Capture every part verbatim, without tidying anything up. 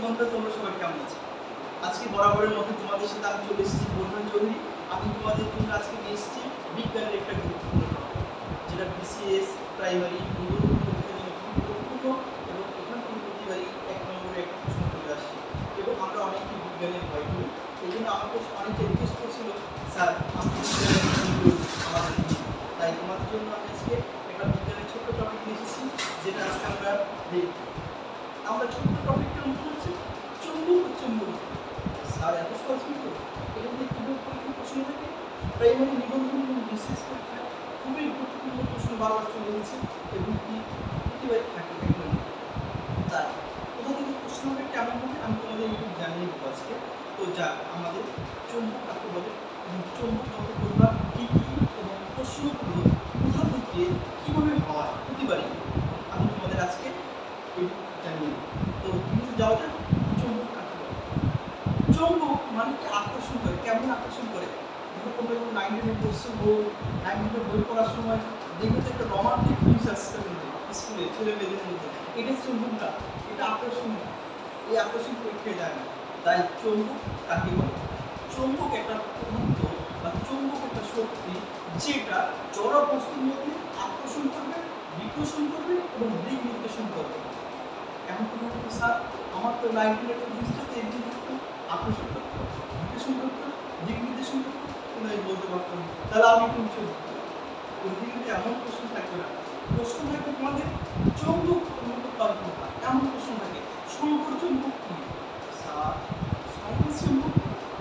বন্ধুরা তোমরা সবাই কেমন আছো? আজকে বরাবরের মতো তোমাদের সাথে আমি চলে এসেছি বোরহান চৌধুরী। আমি তোমাদের জন্য আজকে নিয়ে এসেছি বিজ্ঞানের একটা গুরুত্বপূর্ণ টপিক, যেটা বিসিএস প্রাইমারি নিবন্ধন পরীক্ষার জন্য খুব গুরুত্বপূর্ণ এবং এখান থেকে প্রতিবারই এক নম্বরে একটা প্রশ্ন চলে আসে এবং আমরা অনেকেই বিজ্ঞানের ভয় করি। এই জন্য আমাকে অনেকে রিকোয়েস্ট করছিল, স্যার আমি বিজ্ঞানের আমাদের দিন। তাই তোমাদের জন্য আমি আজকে একটা বিজ্ঞানের ছোট্ট টপিক নিয়ে এসেছি, যেটা আজকে আমরা দেখব। আমরা ছোট্ট টপিকটার মধ্যে হচ্ছে চুম্বক ও চুম্বক। স্যার এত সহজ কিন্তু এখান থেকে কীভাবে পরীক্ষার প্রশ্ন থাকে? প্রাইমারি নিবন্ধন এবং বিশেষ পরীক্ষায় খুবই গুরুত্বপূর্ণ প্রশ্ন বারবার চলে গেছে এবং কি প্রতিবারই থাকে একদম। তাই কোথা থেকে প্রশ্ন হবে কেমন হবে আমি তোমাদের একটু জানিয়ে দেবো আজকে। তো যা আমাদের চুম্বক কাকে বলে, চুম্বক যত প্রভাব কী কী এবং প্রশ্নগুলো কোথা থেকে কীভাবে হয় প্রতিবারই আমি তোমাদের আজকে জানিয়ে দেবো। তো কিন্তু যাওয়া যাক, চুম্বক কাকে বলে? চুম্বক মানে কি আকর্ষণ করে। কেমন আকর্ষণ করে? দেখো তোমরা যখন নাইন টেনে পড়ছো, বই নাইন টেনে বই পড়ার সময় দেখবে যে একটা রোমান্টিক ফিলিংস আসছে মধ্যে, স্কুলে ছেলে মেয়েদের মধ্যে। এটা চুম্বকটা, এটা আকর্ষণ। এই আকর্ষণ পরীক্ষায় যায় না। তাই চুম্বক কাকে বলে? চুম্বক একটা পদার্থ বা চুম্বক একটা শক্তি, যেটা জড় বস্তুর মধ্যে আকর্ষণ করবে, বিকর্ষণ করবে এবং দিক নির্দেশন করবে। এখন তুমি বলছো, স্যার আমার তো নাইন টেনের ফিজিক্সটাতে এমনি করতো, আকর্ষণ করতো, বিকর্ষণ করতো, দিক নির্দেশন করতো, কিন্তু আমি বলতে পারতাম না। তাহলে আমি কিন্তু ওইদিকে কিন্তু এমন প্রশ্ন থাকবে না। প্রশ্ন থাকবে তোমাদের চৌম্বক কল্পনা, এমন প্রশ্ন থাকে। শঙ্কর চৌম্বক কি? স্যার শঙ্কর চৌম্বক,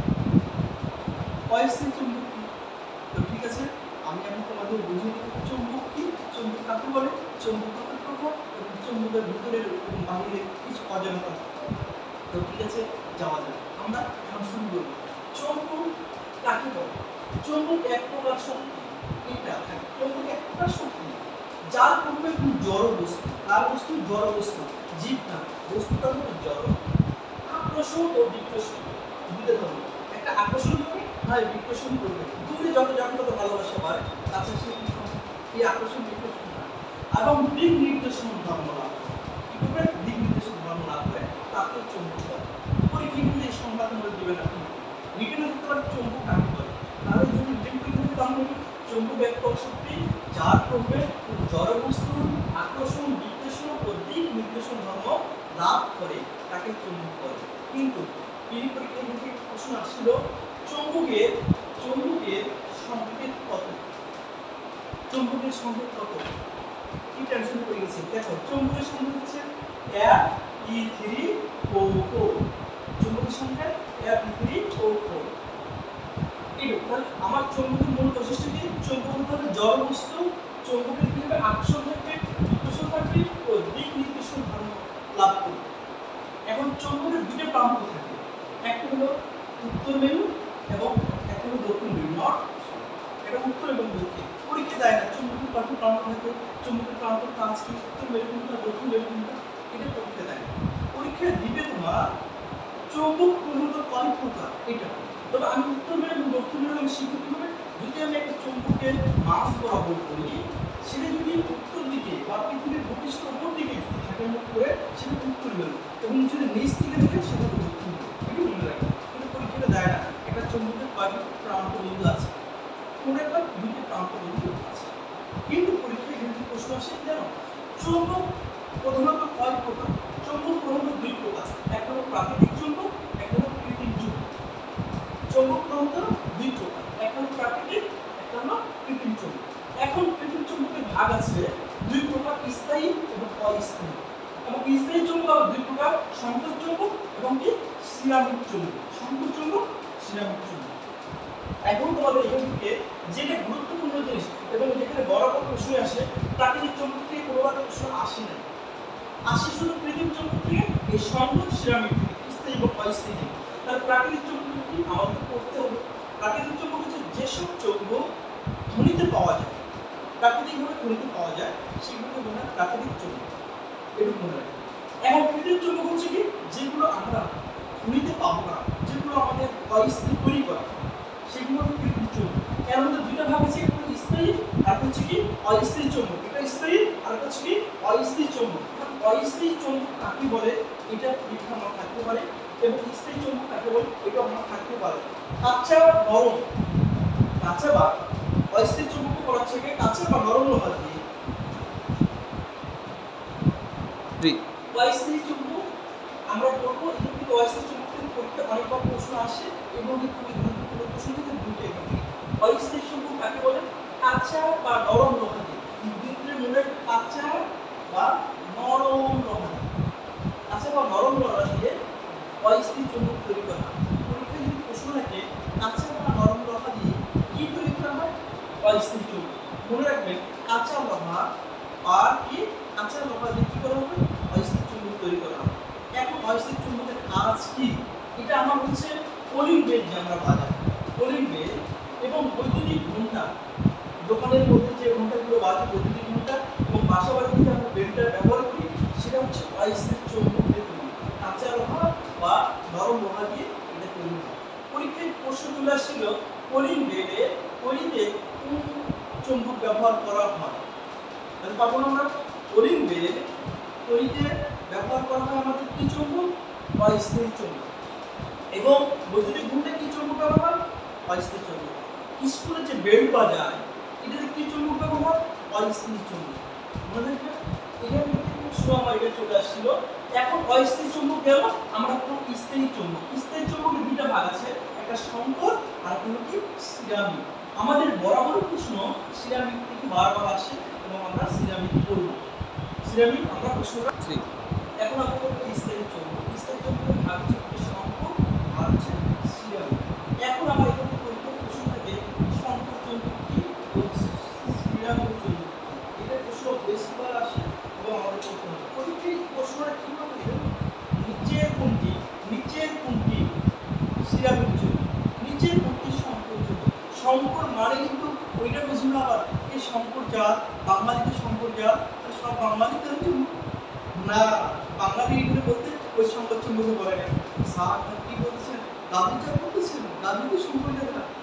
অয়স্থায়ী চৌম্বক কি? তো ঠিক আছে, আমি এখন তোমাদের বুঝিয়ে দেবো চৌম্বক কি, চৌম্বক কাকে বলে, চৌম্বকের প্রভাব এবং চৌম্বকের ভিতরের এবং বাহিরের কিছু অজানা। তো ঠিক আছে, যাওয়া যাক। আমরা এখন শুরু করব। চৌম্বক কাকে বলে? চৌম্বক এক প্রকার শক্তি। এটা চৌম্বক এক প্রকার শক্তি যার প্রভাবে কোনো জড় বস্তু, তার বস্তু জড় বস্তু, জীব না, বস্তুটা হলো জড়। আকর্ষণ ও বিকর্ষণ দুটো ধরনের। একটা আকর্ষণ করবে, হয় বিকর্ষণ করবে। দূরে যত যাবে তত ভালোবাসা বাড়ে, কাছে সে এই আকর্ষণ বিকর্ষণ না। এবং দিক নির্দেশন ধর্ম লাভ করে। কি করবে? দিক নির্দেশন ধর্ম লাভ করে, তাকে চৌম্বক বলে। পরীক্ষা কিন্তু এই সংবাদ মধ্যে দিবে না। রিটেনে দিতে পারে চৌম্বক কাকে বলে। তাহলে যদি রিটেন পরীক্ষা দিতে তাহলে চৌম্বক এক প্রকার শক্তি যার প্রভাবে জড় বস্তু আকর্ষণ, বিকর্ষণ ও দিক নির্দেশন ধর্ম লাভ করে, তাকে চৌম্বক বলে। কিন্তু এই পরীক্ষায় যদি প্রশ্ন আসছিল চৌম্বকের চৌম্বকের সংকেত কত? চৌম্বকের সংকেত কত? কি টেনশন পড়ে গেছে? দেখো চৌম্বকের সংকেত হচ্ছে F E three O four. চৌম্বকের সংখ্যা F E three O four. তাহলে আমার চৌম্বকের মূল বৈশিষ্ট্য কি? চৌম্বক হতে জড় বস্তু, চৌম্বকের কি হবে? আকর্ষণ থাকবে, বিকর্ষণ থাকবে ও দিক নির্দেশন ধর্ম লাভ করবে। এখন চৌম্বকের দুটো প্রান্ত থাকে, একটা হলো উত্তর মেরু এবং একটা হলো দক্ষিণ মেরু। নর্থ, এটা উত্তর এবং দক্ষিণ। পরীক্ষা দেয় না চৌম্বকের কত প্রান্ত থাকে, চৌম্বকের প্রান্ত কাজ কি, উত্তর মেরু কোনটা, দক্ষিণ মেরু কোনটা, এটা পরীক্ষা দেয় না। পরীক্ষায় দিবে তোমার চৌম্বক মূলত কয় প্রকার এটা। তবে আমি উত্তর মেরু এবং দক্ষিণ মেরু আমি শিখতে হবে। যদি আমি একটা চৌম্বকের মাছ বরাবর করি, সেটা যদি উত্তর দিকে বা পৃথিবীর ভূপৃষ্ঠের উপর দিকে যদি থাকে মুখ করে, সেটা উত্তর মেরু, এবং যদি নিচ দিকে থাকে সেটা দক্ষিণ মেরু। এটি মনে রাখবে। কিন্তু পরীক্ষাটা দেয় না একটা চৌম্বকের কয়টি প্রান্ত বিন্দু আছে, কোন একটা দুইটি প্রান্ত বিন্দু আছে। কিন্তু পরীক্ষায় কিন্তু প্রশ্ন আসে জানো, চৌম্বক প্রধানত কয় প্রকার? চৌম্বক প্রধানত দুই প্রকার, একটা হলো প্রাকৃতিক চৌম্বক, একটা হলো কৃত্রিম চৌম্বক। চৌম্বক প্রধানত দুই প্রকার, একটা হলো প্রাকৃতিক, একটা হলো কৃত্রিম চৌম্বক। এখন কৃত্রিম চৌম্বকের ভাগ আছে দুই প্রকার, স্থায়ী এবং অস্থায়ী। এবং স্থায়ী চৌম্বক আবার দুই প্রকার, সংকর চৌম্বক এবং কি সিরামিক চৌম্বক। সংকর চৌম্বক, সিরামিক চৌম্বক। এখন তোমাদের এখান থেকে যেটা গুরুত্বপূর্ণ জিনিস এবং যেখানে বরাবর প্রশ্ন আসে, প্রাকৃতিক চৌম্বক থেকে কোনোবার প্রশ্ন আসে না, আসে শুধু কৃত্রিম চৌম্বক থেকে, এই সংকর সিরামিক থেকে, স্থায়ী এবং অস্থায়ী থেকে। তাহলে প্রাকৃতিক চৌম্বক কি আমাদের পড়তে হবে? প্রাকৃতিক চৌম্বক হচ্ছে যেসব চৌম্বক ধ্বনিতে পাওয়া যায়, প্রাকৃতিকভাবে ধ্বনিতে পাওয়া যায়, সেগুলোকে বলা হয় প্রাকৃতিক চৌম্বক। এটুকু মনে রাখবে। এখন কৃত্রিম চৌম্বক হচ্ছে কি, যেগুলো আমরা ধ্বনিতে পাবো না, যেগুলো আমাদের অস্থায়ী তৈরি করা, সেগুলো হলো কৃত্রিম চৌম্বক। এর মধ্যে দুইটা ভাগ আছে, একটা স্থায়ী আর হচ্ছে কি অস্থায়ী চৌম্বক। এটা স্থায়ী আর হচ্ছে কি অস্থায়ী চৌম্বক। অস্থায়ী চৌম্বক কাকে বলে এটা পরীক্ষা আমার থাকতে পারে, এবং স্থায়ী চুম্বক কাকে বলে এটা আমার থাকতে পারে। কাঁচা নরম, কাঁচা বা অস্থায়ী চুম্বক করা হচ্ছে কাঁচা বা নরম লোহা দিয়ে। অস্থায়ী চুম্বক আমরা করবো, এখান থেকে অস্থায়ী চুম্বকের পরীক্ষা অনেকবার প্রশ্ন আসে এবং খুবই গুরুত্বপূর্ণ প্রশ্ন থেকে দুটো এখান থেকে। অস্থায়ী চুম্বক কাকে বলে? কাঁচা বা নরম লোহা দিয়ে। বিদ্যুতের মূলের কাঁচা বা নরম লোহা, কাঁচা বা নরম লোহা দিয়ে অস্থায়ী চুম্বক তৈরি করা হয়। পরীক্ষায় যদি প্রশ্ন থাকে কাঁচা বা নরম লোহা দিয়ে কি তৈরি করা হয়? অস্থায়ী চুম্বক। মনে রাখবেন কাঁচা লোহা আর কি কাঁচা লোহা দিয়ে কি করা হবে? অস্থায়ী চুম্বক তৈরি করা হবে। এখন অস্থায়ী চুম্বকের কাজ কি? এটা আমার হচ্ছে পোলিং বেল, যে আমরা বাজাই পোলিং বেল এবং বৈদ্যুতিক ঘণ্টা, দোকানের মধ্যে যে ঘণ্টাগুলো বাজে বৈদ্যুতিক ঘণ্টা, এবং বাসা বাড়িতে আমরা বেলটা ব্যবহার করি, সেটা হচ্ছে অস্থায়ী চুম্বক দিয়ে তৈরি, কাঁচা লোহা বা নরম লোহা দিয়ে এটা তৈরি হয়। পরীক্ষায় প্রশ্ন চলে আসছিল পোলিং বেলে তৈরিতে কোন চুম্বক ব্যবহার করা হয়। তাহলে পাবো আমরা পোলিং বেল তৈরিতে ব্যবহার করা হয় আমাদের কি চুম্বক? অস্থায়ী চুম্বক। এবং বৈদ্যুতিক ঘণ্টা কি চুম্বক ব্যবহার হয়? অস্থায়ী চুম্বক। স্কুলে যে বেল বাজায় এটাতে কি চুম্বক ব্যবহার হয়? অস্থায়ী চুম্বক। মনে রাখবেন এখান থেকে প্রশ্ন আমার এটা চলে আসছিল। এখন অস্থায়ী চুম্বক গেল, আমরা কোন স্থায়ী চুম্বক। স্থায়ী চুম্বকের দুইটা ভাগ আছে, একটা শঙ্কর আর কোনো কি সিরামিক। আমাদের বরাবর প্রশ্ন সিরামিক থেকে বারবার আসে এবং আমরা সিরামিক পড়ব। সিরামিক আমরা প্রশ্নটা ঠিক। এখন আমরা করব স্থায়ী চুম্বক। স্থায়ী চুম্বকের ভাগ হচ্ছে শঙ্কর আর হচ্ছে সিরামিক। এখন আমরা এখানে করব প্রশ্ন থেকে শঙ্কর চুম্বক কি ও সিরামিক চুম্বক, এটা প্রশ্ন বেশিবার আসে এবং আমাদের করতে হবে। পরীক্ষায় প্রশ্নটা কি হবে? নিচের কোনটি নিচের কোনটি সিরামিক চুম্বক, নিচের কোনটি শঙ্কর চুম্বক। শঙ্কর মানে কিন্তু ওইটা বুঝি না, আবার এই শঙ্কর জাত বাঙালিতে শঙ্কর জাত সব বাঙালিতে হচ্ছে না, বাঙালি এখানে বলতে ওই শঙ্কর চুম্বকে বলে না। স্যার কি বলছেন? দাদু যা বলতেছেন দাদুকে শঙ্কর জাত না।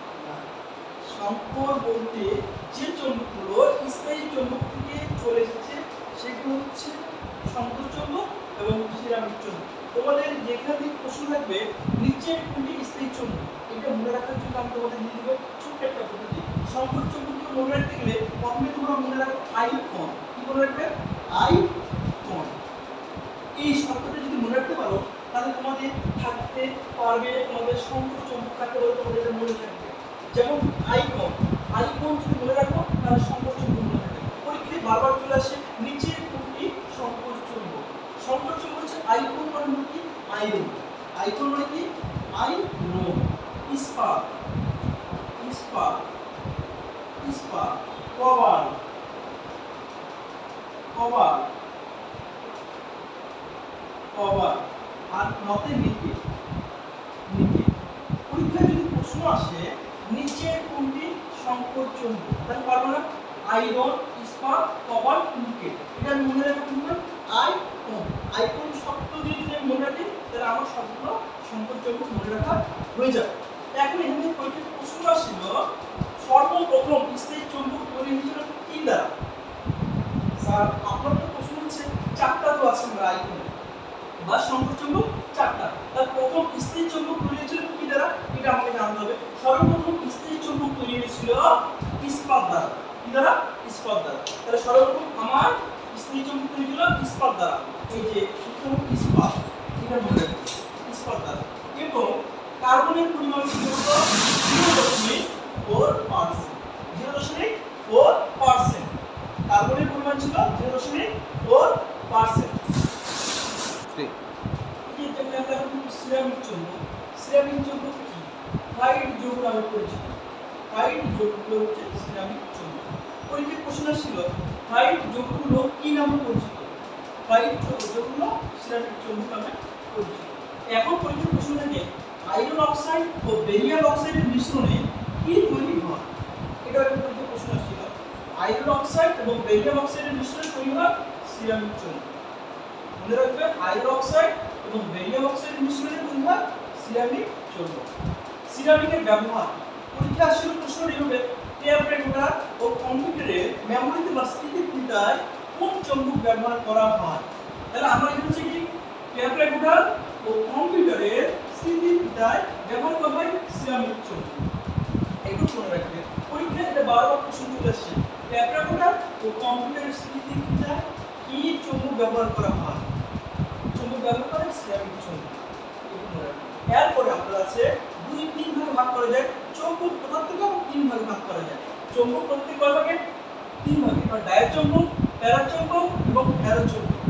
শঙ্কর বলতে যে চুম্বকগুলো স্থায়ী চুম্বক থেকে চলে এসেছে সেগুলো হচ্ছে শঙ্কর চুম্বক এবং সিরামিক চুম্বক। তোমাদের যেখানে প্রশ্ন থাকবে নিচের কোনটি স্থায়ী চুম্বক, এটা মনে রাখার জন্য আমি তোমাদের দিয়ে দেবো ছোট্ট একটা পদ্ধতি। শঙ্কর চুম্বককে মনে রাখতে গেলে প্রথমে তোমরা মনে রাখো আইকন। কি মনে রাখবে? আইকন। এই শব্দটা যদি মনে রাখতে পারো তাহলে তোমাদের থাকতে পারবে তোমাদের শঙ্কর চুম্বক কাকে বলে তোমাদের এটা মনে থাকবে। যেমন আইকন, আইকন যদি মনে রাখো তাহলে শঙ্কর চুম্বক মনে থাকবে। পরীক্ষায় বারবার চলে আসে নিচের কোনটি শঙ্কর চুম্বক। শঙ্কর চুম্বক হচ্ছে আইকন মানে কি? আয়রন। আইকন মানে কি? আয়রন। ইস্পাত, ইস্পাত, ইস্পাত। কবার, কবার, কবার। আর নতে নিকে, নিকে। পরীক্ষায় যদি প্রশ্ন আসে নিচের কোনটি শঙ্কর চুম্বক, তাহলে পারবো না আয়রন, ইস্পাত, কবার, নিকেল। এটা মনে রাখতে হবে আইকন। আইকন শব্দ দিয়ে যদি আমি মনে রাখি তাহলে আমার সবগুলো শঙ্কর চুম্বক মনে রাখা হয়ে যাবে। এখন এখানে পরীক্ষায় প্রশ্ন আসছিল সর্বপ্রথম স্থায়ী চুম্বক তৈরি হয়েছিল কি দ্বারা? স্যার আপনার তো প্রশ্ন হচ্ছে চারটা তো আছে আমরা আইকনে বা শঙ্কর চুম্বক চারটা, তার প্রথম স্থায়ী চুম্বক তৈরি হয়েছিল কি দ্বারা এটা আমাকে জানতে হবে। সর্বপ্রথম স্থায়ী চুম্বক তৈরি হয়েছিল ইস্পাত দ্বারা। কি দ্বারা? ইস্পাত দ্বারা। তাহলে সর্বপ্রথম আমার স্থায়ী চুম্বক তৈরি হলো ইস্পাত দ্বারা। এই যে প্রথম ইস্পাত, এটা মনে রাখবেন ইস্পাত দ্বারা। এবং কার্বনের পরিমাণ ছিল জিরো দশমিক ফোর পার্সেন্ট। জিরো দশমিক ফোর পার্সেন্ট কার্বনের পরিমাণ ছিল জিরো দশমিক ফোর পার্সেন্ট। সিরামিক চুম্বক, সিরামিক চুম্বক কি? হোয়াইট যৌগ নামে পরিচিত। হোয়াইট যৌগগুলো হচ্ছে সিরামিক চুম্বক। পরীক্ষায় প্রশ্ন ছিল হোয়াইট যৌগগুলো কি নামে পরিচিত? হোয়াইট যৌগগুলো সিরামিক চুম্বক নামে পরিচিত। এখন পরীক্ষায় প্রশ্ন থাকে আয়রন অক্সাইড ও বেরিয়াম অক্সাইডের মিশ্রণে কি তৈরি হয়? এটা একটা পরীক্ষায় প্রশ্ন ছিল। আয়রন অক্সাইড এবং বেরিয়াম অক্সাইডের মিশ্রণে তৈরি হয় সিরামিক চুম্বক। মনে রাখবে আয়রন অক্সাইড এবং বেরিয়াম অক্সাইডের মিশ্রণে তৈরি হয় সিরামিক চুম্বক। সিরামিকের ব্যবহার পরীক্ষা আসলে প্রশ্ন এভাবে টেপ রেকর্ডার ও কম্পিউটারে মেমোরিতে বা স্মৃতিপত্রিকায় কোন চুম্বক ব্যবহার করা হয়? তাহলে আমরা এখানে হচ্ছে কি টেপ রেকর্ডার ও কম্পিউটারের স্থিতিবিদ্যায় ব্যবহার করা হয় সিরামিক চুম্বক। একটু মনে রাখবেন, পরীক্ষায় এটা বারবার প্রশ্ন চলে আসছে, টেপ রেকর্ডার ও কম্পিউটারের স্থিতিবিদ্যায় কি চুম্বক ব্যবহার করা হয়? চুম্বক ব্যবহার করে সিরামিক চুম্বক। একটু মনে রাখবেন। এরপরে আপনার আছে দুই তিন ভাগে ভাগ করা যায় চৌম্বক পদার্থকে, তিন ভাগে ভাগ করা যায় চৌম্বক পদার্থ কয় ভাগে? তিন ভাগে। আর ডায়োড চৌম্বক, প্যারা চৌম্বক এবং ফেরো চৌম্বক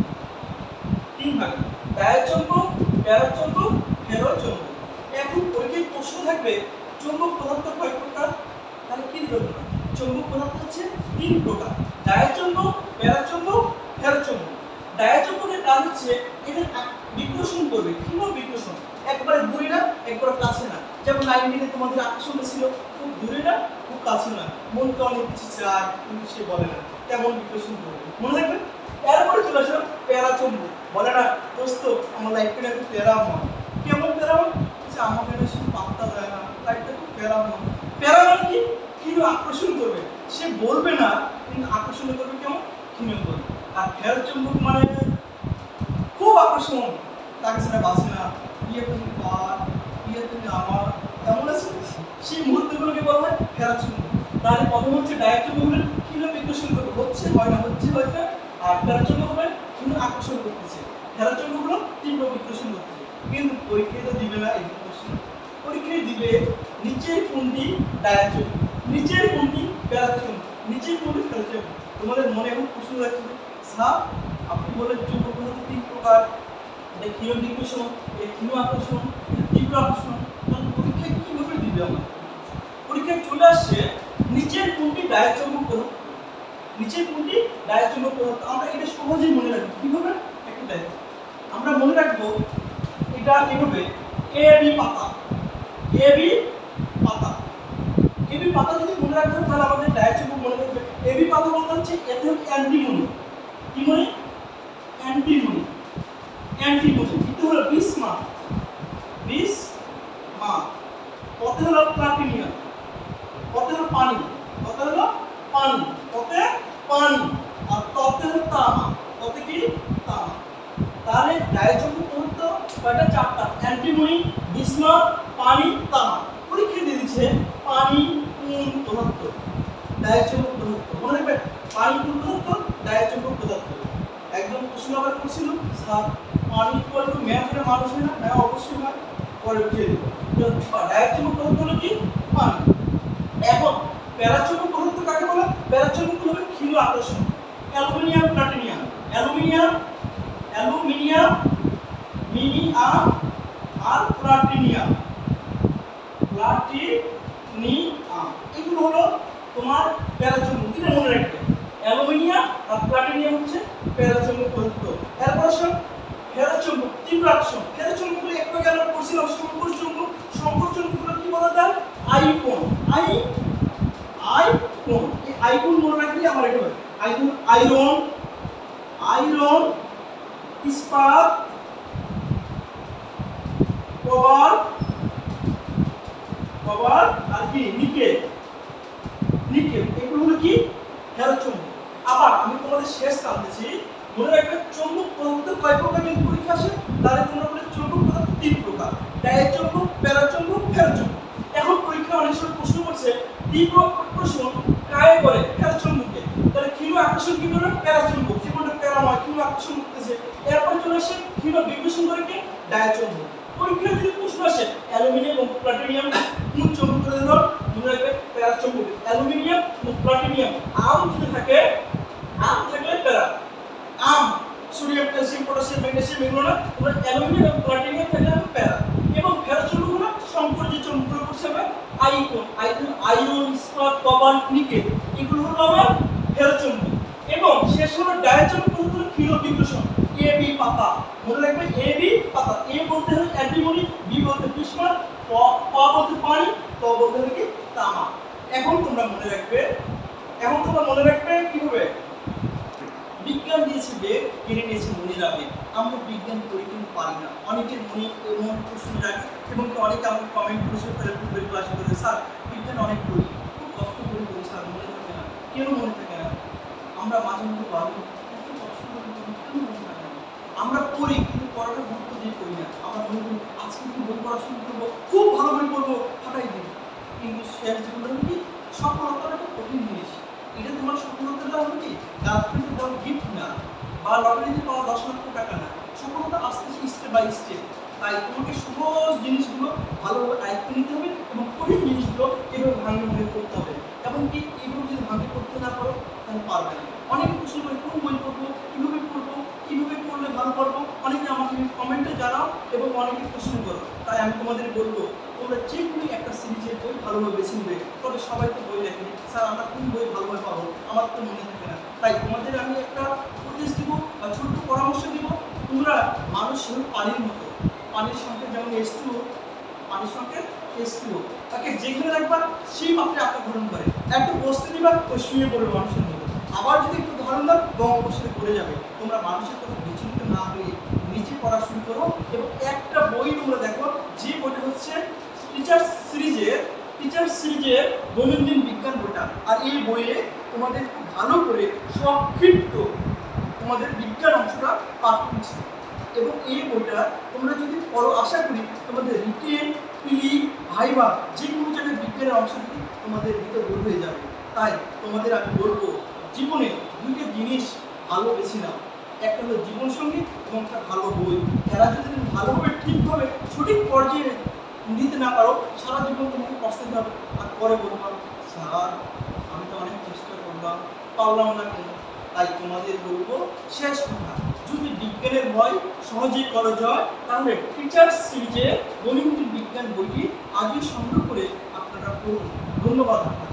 তিন ভাগে। ডায়োড চৌম্বক, প্যারা চৌম্বক, ফেরো চৌম্বক। এখন পরীক্ষায় প্রশ্ন থাকবে চৌম্বক পদার্থ কয় প্রকার? তাহলে কি দিবেন? চৌম্বক পদার্থ হচ্ছে তিন প্রকার, ডায়োড চৌম্বক, প্যারা চৌম্বক, ফেরো চৌম্বক। ডায়োড চৌম্বকের কাজ হচ্ছে এটা বিকর্ষণ করবে, ক্ষীণ বিকর্ষণ, একবারে দূরে না একবারে কাছে না। যেমন লাইন তোমাদের আকর্ষণ ছিল খুব দূরে না খুব কাছে না, মনকে অনেক কিছু চায় কিন্তু সে বলে না, তেমন বিকর্ষণ করবে, মনে রাখবে। এরপরে চলে আসলো প্যারা চৌম্বক। বলে না দোস্ত আমার লাইফটা একটু প্যারা মন, কেমন প্যারা মন? আমাকে শুধু পাত্তা দেয় না, লাইফটা একটু প্যারা মন। প্যারা মানে কি? ক্ষীণ আকর্ষণ করবে, সে বলবে না কিন্তু আকর্ষণ করবে কেমন? ক্ষীণ করবে। আর ফেরো চৌম্বক মানে খুব আকর্ষণ, তাকে সেটা বাসে না, বিয়ে তুমি কার, বিয়ে তুমি আমার, এমন আছে সেই মুহূর্তগুলোকে বলা হয় ফেরো চৌম্বক। তাহলে প্রথম হচ্ছে ডায়োড চৌম্বক হলে ক্ষীণ বিকর্ষণ করবে, হচ্ছে হয় না হচ্ছে হয় না। আর ফেরো চৌম্বক হবে ক্ষীণ আকর্ষণ করতেছে, ফেরো চৌম্বক হলো তীব্র বিকর্ষণ করতেছে। কিন্তু পরীক্ষায় তো দিবে না এই প্রশ্ন, পরীক্ষায় দিবে নিচের কোনটি ডায়োড চৌম্বক, নিচের কোনটি ফেরো চৌম্বক, নিচের কোনটি ফেরো চৌম্বক। তোমাদের মনে এখন প্রশ্ন রাখবে, স্যার আপনি বলেন চৌম্বক পদার্থ তিন প্রকার, এটা ক্ষীণ বিকর্ষণ, এটা ক্ষীণ আকর্ষণ, এটা তীব্র আকর্ষণ। তাহলে পরীক্ষায় কিভাবে দিবে? আমার পরীক্ষায় চলে আসছে নিচের কোনটি ডায়োড চৌম্বক পদার্থ, নিচের কোনটি ডায়োড চৌম্বক পদার্থ। আমরা এটা সহজেই মনে রাখবো, কিভাবে? একটু দেখো, আমরা মনে রাখবো এটা এভাবে, এ বি পাতা, এ বি পাতা, এ বি পাতা যদি মনে রাখতে হয় তাহলে আমাদের ডায়োড চৌম্বক মনে রাখবে। এ বি পাতা বলতে হচ্ছে এতে অ্যান্টিমনি, কি মনে? Antimony, antimony. এটা হলো বিসমাথ, বিসমাথ। কত হলো প্লাটিনিয়াম, কত হলো পানি, কত হলো পানি, কত পানি। আর ততে হলো তামা, কত কি? তামা। তাহলে ডায়োড চৌম্বক পদার্থ কয়টা? চারটা, অ্যান্টিমনি, বিসমাথ, পানি, তামা। পরীক্ষা দিয়ে দিচ্ছে পানি কোন পদার্থ? ডায়োড চৌম্বক পদার্থ। মনে রাখবে পানি কোন পদার্থ? ডায়োড চৌম্বক পদার্থ। একদম প্রশ্ন আবার করছিল, স্যার পানি ইকুয়াল টু ম্যাথের মানুষ হয় না? হ্যাঁ অবশ্যই হয়, পরে বুঝিয়ে দেব। ডায়োড চৌম্বক পদার্থ হলো কি? পানি। এখন প্যারা চৌম্বক পদার্থ কাকে বলে? প্যারা চৌম্বক হলো ক্ষীণ আকর্ষণ, অ্যালুমিনিয়াম, প্লাটিনিয়াম, অ্যালুমিনিয়াম, অ্যালুমিনিয়াম, মিনিয়াম আর প্লাটিনিয়াম, প্লাটিনিয়াম। এগুলো হলো তোমার প্যারা চৌম্বক। এটা মনে রাখবে, অ্যালুমিনিয়াম আর প্লাটিনিয়াম হচ্ছে প্যারা চৌম্বক পদার্থ। এরপর আসো ফেরো চৌম্বক, তীব্র আকর্ষণ। ফেরো চৌম্বক হলো একটু আগে আমরা পড়ছিলাম সংকর চৌম্বক। সংকর চৌম্বক হলো কি বলা যায়? আইকন, আই আইকন। এই আইকন মনে রাখলে আমার এটা হবে আইকন, আয়রন, আয়রন, ইস্পাত, কবার, কবার আর কি নিকেল, নিকেল। এগুলো হলো কি? ফেরো চৌম্বক। আবার আমি তোমাদের শেষ টানতেছি, মনে রাখবে চৌম্বক পদার্থ কয় প্রকার যদি পরীক্ষা আসে তাহলে তোমরা বলে চৌম্বক পদার্থ তিন প্রকার, ডায়োড চৌম্বক, প্যারা চৌম্বক, ফেরো চৌম্বক। এখন পরীক্ষা অনেক সময় প্রশ্ন করছে তীব্র আকর্ষণ কায়ে করে? ফেরো চৌম্বকে। তাহলে ক্ষীণ আকর্ষণ কি করে? প্যারা চৌম্বক, জীবনটা প্যারাময় ক্ষীণ আকর্ষণ করতেছে। এরপর চলে আসে ক্ষীণ বিকর্ষণ করে কি? ডায়োড চৌম্বক। পরীক্ষায় যদি প্রশ্ন আসে অ্যালুমিনিয়াম ও প্লাটিনিয়াম কোন চৌম্বক করে দিল? মনে রাখবে প্যারা চৌম্বক। অ্যালুমিনিয়াম ও প্লাটিনিয়াম, আম যদি থাকে, আম থাকলে প্যারা, আম সোডিয়াম, ক্যালসিয়াম, পটাশিয়াম, ম্যাগনেসিয়াম এগুলো না, তোমরা অ্যালুমিনিয়াম এবং প্লাটিনিয়াম থাকলে হবে প্যারা। এবং ফেরো চৌম্বক হলো সংকর যে চৌম্বকগুলো করছে হবে আইকন, আইকন, আয়রন, ইস্পাত, কপার, নিকেল। এগুলো হলো আমার ফেরো চৌম্বক। এবং শেষ হলো ডায়োড চৌম্বক পদার্থ হলো ক্ষীণ বিকর্ষণ, এ বি পাতা। মনে রাখবে এ বি পাতা, এ বলতে হলো অ্যান্টিমনি, বি বলতে বিসমাথ, প বলতে পানি, ত বলতে হলো কি? তামা। এখন তোমরা মনে রাখবে, এখন তোমরা মনে রাখবে কিভাবে? বিজ্ঞান দিয়েছে বেগ, কেড়ে নিয়েছে মনে রাখবে। আমরা বিজ্ঞান করি কিন্তু পারি না, অনেকের মনে এমন প্রশ্ন জাগে এবং অনেকে আমাকে কমেন্ট করেছে তাহলে পূর্বের ক্লাসে করে, স্যার বিজ্ঞান অনেক করি, খুব কষ্ট করে করি স্যার, মনে থাকে না। কেন মনে থাকে না? আমরা মাঝে মধ্যে ভাবি এত কষ্ট করে করি, কেন মনে থাকে না? আমরা পড়ি কিন্তু পড়াটা গুরুত্ব দিয়ে পড়ি না। আমরা মনে করি আজকে কি বই পড়া শুরু করবো, খুব ভালো বই পড়বো, ফাটাই দিই। কিন্তু শেষ জীবন হলো কি, সফলতার একটা কঠিন জিনিস। এটা তোমার সফলতাটা হলো কি গার্লফ্রেন্ডের দেওয়া গিফট না, বা লটারিতে পাওয়া দশ লক্ষ টাকা না। সফলতা আসতে স্টেপ বাই স্টেপ। তাই তোমাকে সহজ জিনিসগুলো ভালোভাবে আয়ত্ত নিতে হবে এবং কঠিন জিনিসগুলো এভাবে ভাঙে ভাঙে করতে হবে। এমনকি এইভাবে যদি ভাঙে করতে না পারো তাহলে পারবে না। অনেকে প্রশ্ন করে কোন বই পড়বো, কীভাবে পড়বো, কীভাবে পড়লে ভালো পারবো, অনেকে আমাকে কমেন্টে জানাও এবং অনেকে প্রশ্ন করো। তাই আমি তোমাদের বলবো তোমরা যে কোনো একটা সিরিজের বই ভালোভাবে বেছে নেবে। তবে সবাই তো বই লেখেনি, স্যার আমরা কোন বই ভালোভাবে পাবো, আমার তো মনে থাকে না। তাই তোমাদের আমি একটা উপদেশ দিব বা ছোট্ট পরামর্শ দিব, তোমরা মানুষ হল পানির মতো। পানির সংখ্যা যেমন এস টু, পানির সংখ্যা এস টু, তাকে যেখানে রাখবা সেই মাত্রে আকার ধারণ করে। একটু বসতে দিবা ওই শুয়ে পড়বে মানুষের মতো, আবার যদি একটু ধারণ দাও বঙ্গোপসাগরে পড়ে যাবে। তোমরা মানুষের কথা বিচলিত না হয়ে নিজে পড়া শুরু করো এবং একটা বই তোমরা দেখো, যে বইটা হচ্ছে টিচার সিরিজের টিচার সিরিজের দৈনন্দিন বিজ্ঞান বইটা। আর এই বইয়ে তোমাদের খুব ভালো করে সংক্ষিপ্ত তোমাদের বিজ্ঞান অংশটা পাঠ করছে এবং এই বইটা তোমরা যদি পড়ো আশা করি তোমাদের রিটেন, পিলি, ভাইবা যে কোনো জায়গায় বিজ্ঞানের অংশটি তোমাদের ভিতরে দূর হয়ে যাবে। তাই তোমাদের আমি বলবো জীবনে দুইটা জিনিস ভালো বেশি নাও, একটা হলো জীবনসঙ্গী এবং একটা ভালো বই। এরা যদি তুমি ভালোভাবে ঠিকভাবে সঠিক পর্যায়ে নিতে না পারো সারা জীবন তোমাকে পছন্দ হবে। আর পরে বললাম স্যার আমি তো অনেক চেষ্টা করলাম, পারলাম না কেন। তাই তোমাদের বলবো শেষ কথা, যদি বিজ্ঞানের ভয় সহজেই করা যায় তাহলে টিচার সিরিজের দৈনন্দিন বিজ্ঞান বইটি আজই সংগ্রহ করে আপনারা পড়ুন। ধন্যবাদ।